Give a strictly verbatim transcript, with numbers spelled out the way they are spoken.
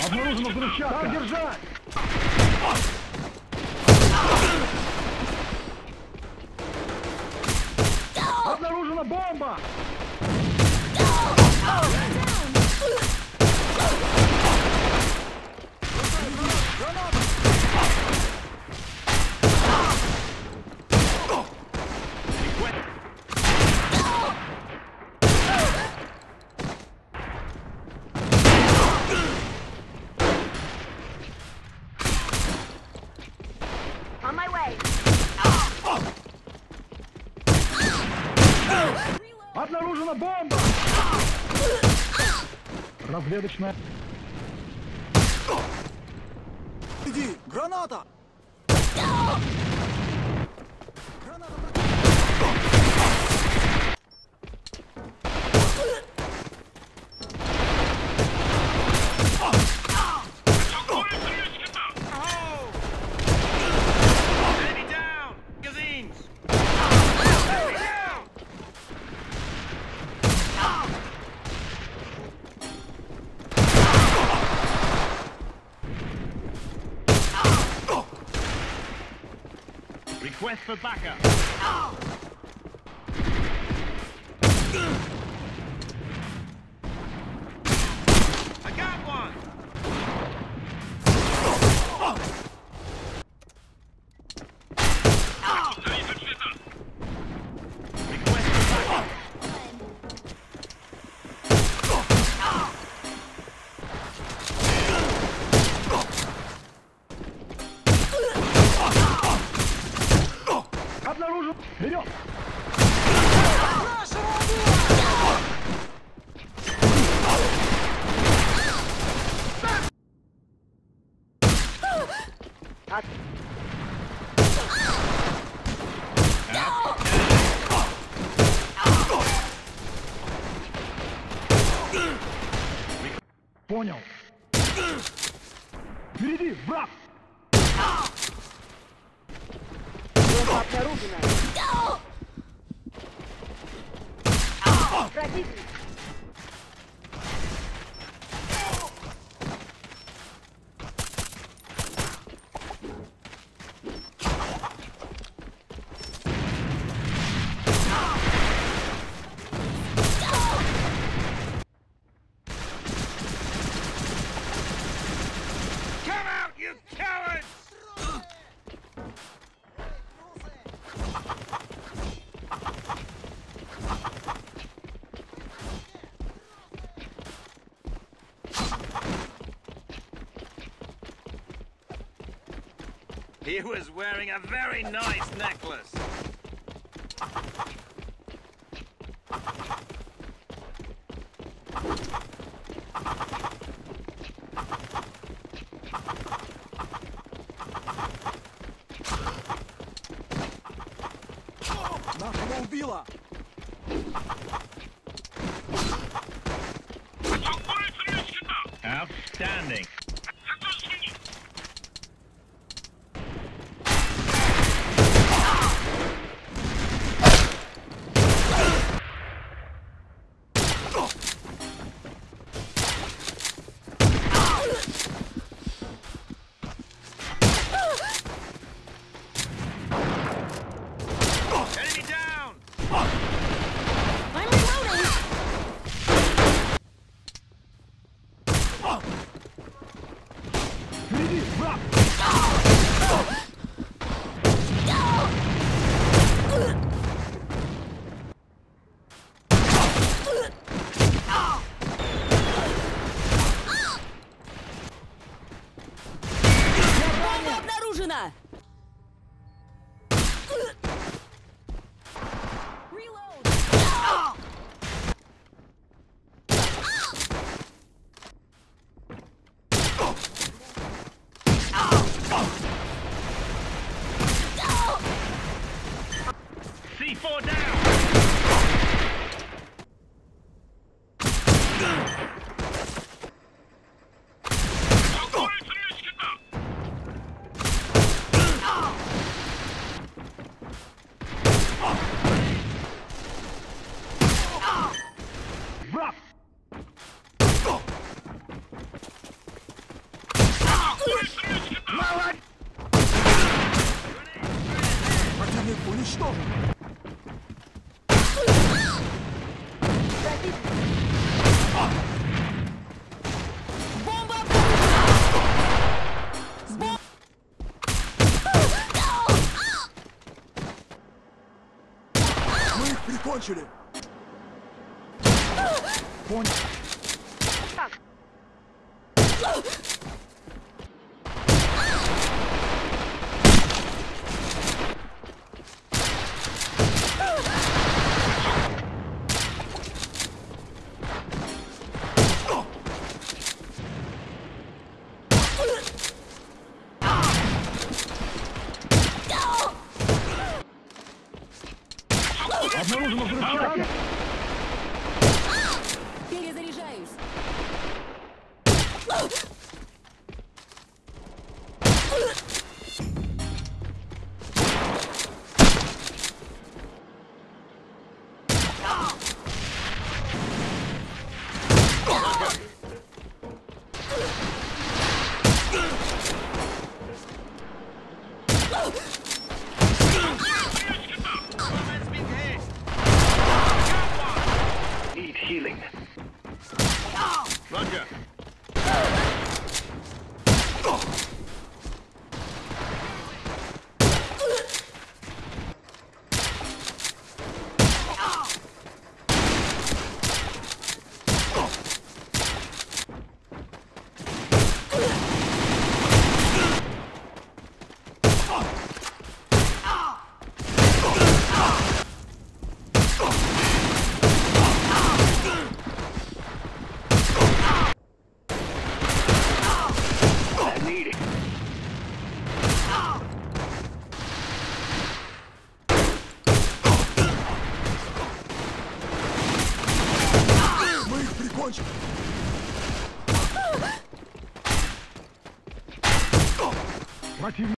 Обнаружена взрывчатка! Как держать? Обнаружена бомба! On my way. Обнаружена бомба! Разведочная. Иди! Граната! Граната! Request for backup. I got one. Request for backup. Обнаружен! Вперед! Понял. Впереди, враг! Бомба обнаружена. Противник. Come out, you cowards! He was wearing a very nice necklace. Нашего убила! Outstanding. Enemy down! I'm reloading. Впереди, враг! Бомба обнаружена. Reload. уничтожен. Бомба обнаружена! Бом- Мы их прикончили. Понял. Обнаружено взрывчатка. Перезаряжаюсь. Let's be hit. Need healing. Roger. I need it. Мы их прикончили. Противник.